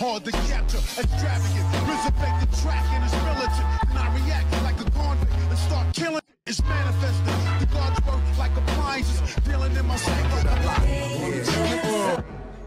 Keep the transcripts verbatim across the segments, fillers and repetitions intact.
Hard to capture, extravagant, resurrect the track and it's militant. And I react like a convict and start killing. It's manifested. The gods work like appliances, dealing in my sacred life.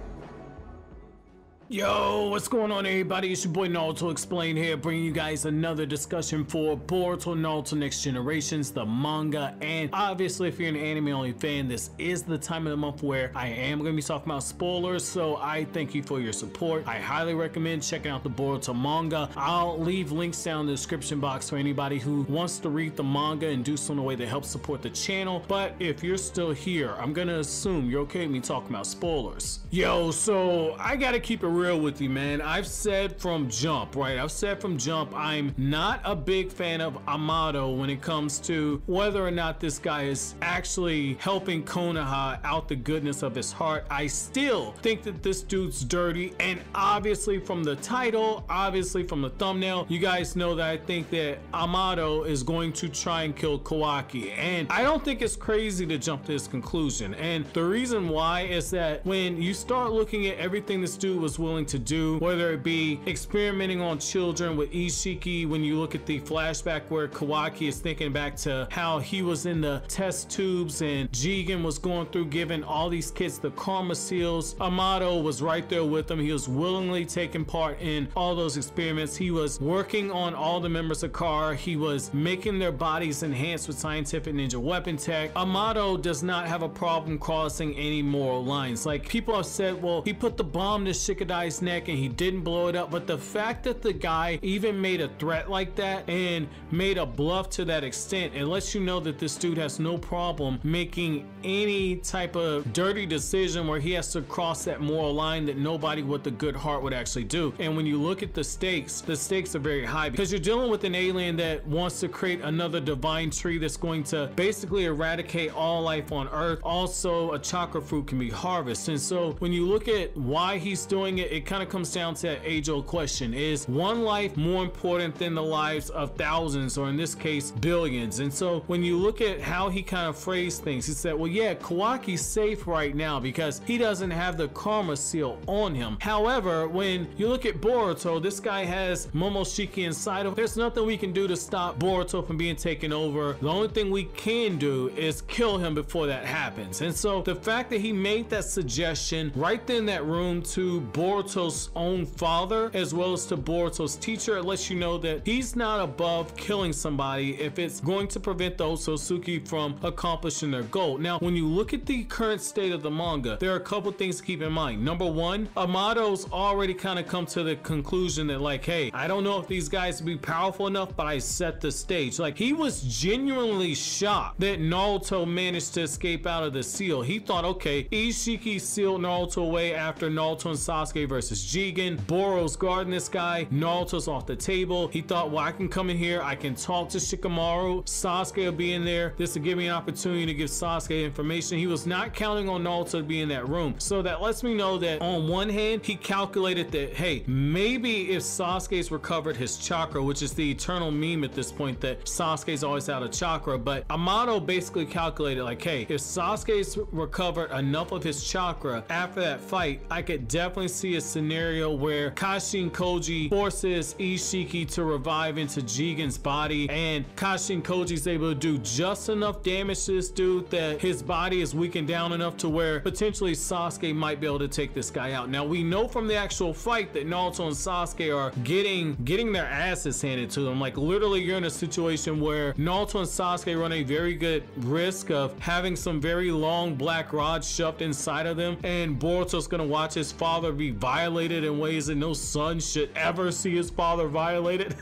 Yo, what's going on, everybody? It's your boy Naruto Explain here, bringing you guys another discussion for Boruto Naruto Next Generations, the manga. And obviously, if you're an anime only fan, this is the time of the month where I am going to be talking about spoilers, so I thank you for your support. I highly recommend checking out the Boruto manga. I'll leave links down in the description box for anybody who wants to read the manga and do so in a way that helps support the channel. But if you're still here, I'm going to assume you're okay with me talking about spoilers. Yo, so I got to keep it real with you, man. I've said from jump, right? I've said from jump, I'm not a big fan of Amado when it comes to whether or not this guy is actually helping Konoha out the goodness of his heart. I still think that this dude's dirty, and obviously from the title, obviously from the thumbnail, you guys know that I think that Amado is going to try and kill Kawaki, and I don't think it's crazy to jump to this conclusion. And the reason why is that when you start looking at everything this dude was willing to do, whether it be experimenting on children with Ishiki, when you look at the flashback where Kawaki is thinking back to how he was in the test tubes and Jigen was going through giving all these kids the karma seals, Amado was right there with them. He was willingly taking part in all those experiments. He was working on all the members of K A R. He was making their bodies enhanced with scientific ninja weapon tech. Amado does not have a problem crossing any moral lines. Like, people have said, well, he put the bomb to Shikadai's neck and he didn't blow it up, but the fact that the guy even made a threat like that and made a bluff to that extent, it lets you know that this dude has no problem making any type of dirty decision where he has to cross that moral line that nobody with a good heart would actually do. And when you look at the stakes, the stakes are very high because you're dealing with an alien that wants to create another divine tree that's going to basically eradicate all life on Earth. Also, a chakra fruit can be harvested. And so when you look at why he's doing it, it kind of comes down to that age-old question: is one life more important than the lives of thousands, or in this case billions? And so when you look at how he kind of phrased things, he said, well, yeah, Kawaki's safe right now because he doesn't have the karma seal on him. However, when you look at Boruto, this guy has Momoshiki inside of him. There's nothing we can do to stop Boruto from being taken over. The only thing we can do is kill him before that happens. And so the fact that he made that suggestion right there in that room to Boruto's own father as well as to Boruto's teacher, it lets you know that he's not above killing somebody if it's going to prevent the Otsutsuki from accomplishing their goal. Now, when you look at the current state of the manga, there are a couple things to keep in mind. Number one, Amado's already kind of come to the conclusion that, like, hey, I don't know if these guys will be powerful enough, but I set the stage. Like, he was genuinely shocked that Naruto managed to escape out of the seal. He thought, okay, Ishiki sealed Naruto away after Naruto and Sasuke versus Jigen. Boro's guarding this guy. Naruto's off the table. He thought, well, I can come in here, I can talk to Shikamaru, Sasuke will be in there, this will give me an opportunity to give Sasuke information. He was not counting on Naruto to be in that room. So that lets me know that on one hand, he calculated that, hey, maybe if Sasuke's recovered his chakra, which is the eternal meme at this point that Sasuke's always out of chakra, but Amado basically calculated, like, hey, if Sasuke's recovered enough of his chakra after that fight, I could definitely see a scenario where Kashin Koji forces Ishiki to revive into Jigen's body, and Kashin Koji's able to do just enough damage to this dude that his body is weakened down enough to where potentially Sasuke might be able to take this guy out. Now, we know from the actual fight that Naruto and Sasuke are getting getting their asses handed to them. Like, literally, you're in a situation where Naruto and Sasuke run a very good risk of having some very long black rods shoved inside of them, and Boruto's gonna watch his father be violated in ways that no son should ever see his father violated.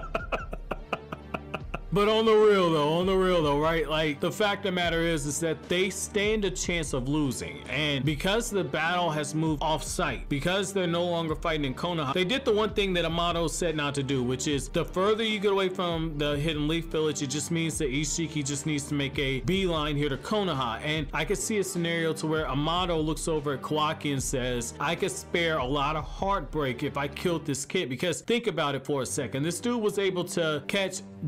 But on the real though, on the real though, right? Like, the fact of the matter is, is that they stand a chance of losing. And because the battle has moved off site, because they're no longer fighting in Konoha, they did the one thing that Amado said not to do, which is the further you get away from the Hidden Leaf Village, it just means that Ishiki just needs to make a beeline here to Konoha. And I could see a scenario to where Amado looks over at Kawaki and says, I could spare a lot of heartbreak if I killed this kid. Because think about it for a second. This dude was able to catch Delta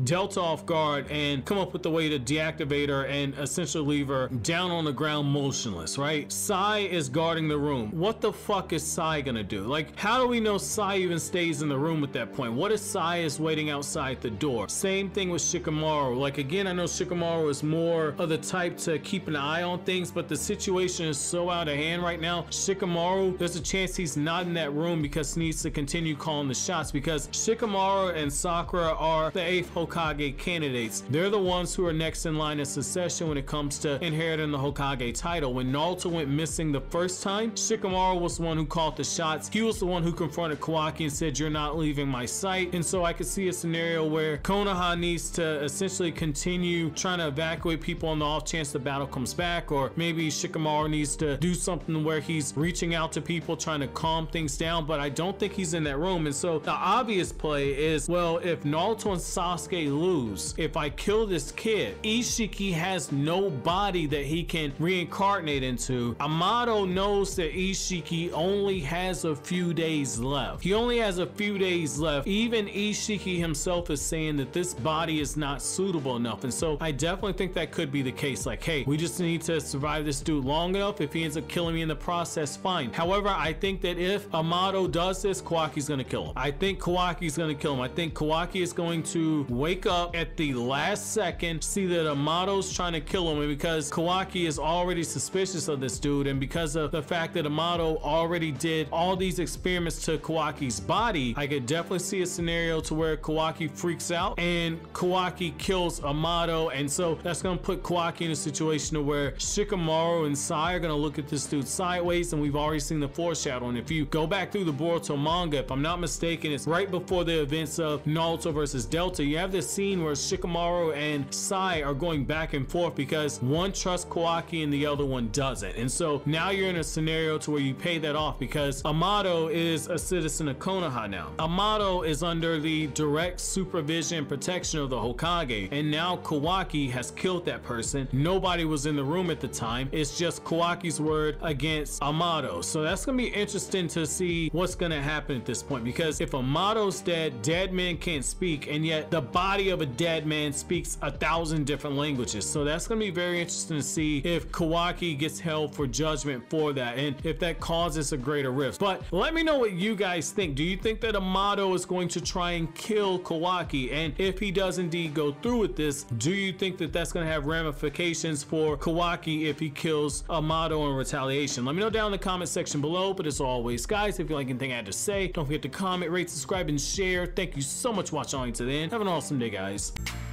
off guard and come up with a way to deactivate her and essentially leave her down on the ground motionless, right? Sai is guarding the room. What the fuck is Sai gonna do? Like, how do we know Sai even stays in the room at that point? What if Sai is waiting outside the door? Same thing with Shikamaru. Like, again, I know Shikamaru is more of the type to keep an eye on things, but the situation is so out of hand right now. Shikamaru, there's a chance he's not in that room because he needs to continue calling the shots, because Shikamaru and Sakura are the eighth Hokage candidates. They're the ones who are next in line of succession when it comes to inheriting the Hokage title. When Naruto went missing the first time, Shikamaru was the one who called the shots. He was the one who confronted Kawaki and said, "You're not leaving my sight." And so I could see a scenario where Konoha needs to essentially continue trying to evacuate people on the off chance the battle comes back, or maybe Shikamaru needs to do something where he's reaching out to people trying to calm things down, but I don't think he's in that room. And so the obvious play is, well, if Naruto and Sasuke lose, if I kill this kid, Ishiki has no body that he can reincarnate into. Amato knows that Ishiki only has a few days left. He only has a few days left. Even Ishiki himself is saying that this body is not suitable enough. And so I definitely think that could be the case. Like, hey, we just need to survive this dude long enough. If he ends up killing me in the process, fine. However, I think that if Amato does this, Kawaki's gonna kill him. I think Kawaki's gonna kill him. I think Kawaki is going to wake up at the last second, see that Amato's trying to kill him, and because Kawaki is already suspicious of this dude, and because of the fact that Amato already did all these experiments to Kawaki's body, I could definitely see a scenario to where Kawaki freaks out and Kawaki kills Amato. And so that's gonna put Kawaki in a situation where Shikamaru and Sai are gonna look at this dude sideways, and we've already seen the foreshadowing. If you go back through the Boruto manga, if I'm not mistaken, it's right before the events of Naruto versus Delta. You have this scene where Shikamaru and Sai are going back and forth because one trusts Kawaki and the other one doesn't. And so now you're in a scenario to where you pay that off, because Amato is a citizen of Konoha now. Amato is under the direct supervision and protection of the Hokage, and now Kawaki has killed that person. Nobody was in the room at the time. It's just Kawaki's word against Amato. So that's gonna be interesting to see what's gonna happen at this point, because if Amato's dead, dead men can't speak, and yet the body of a dead man speaks a thousand different languages. So that's gonna be very interesting to see if Kawaki gets held for judgment for that, and if that causes a greater rift. But let me know what you guys think. Do you think that Amato is going to try and kill Kawaki? And if he does indeed go through with this, do you think that that's going to have ramifications for Kawaki if he kills Amato in retaliation? Let me know down in the comment section below. But as always, guys, if you like anything I had to say, don't forget to comment, rate, subscribe, and share. Thank you so much for watching all the way to the end. Have an awesome day, guys.